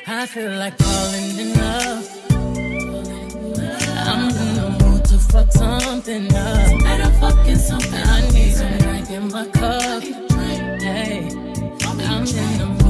I feel like falling in love. I'm in the mood to fuck something up. Better fucking something. I need some drink in my cup. Hey, I'm in the mood.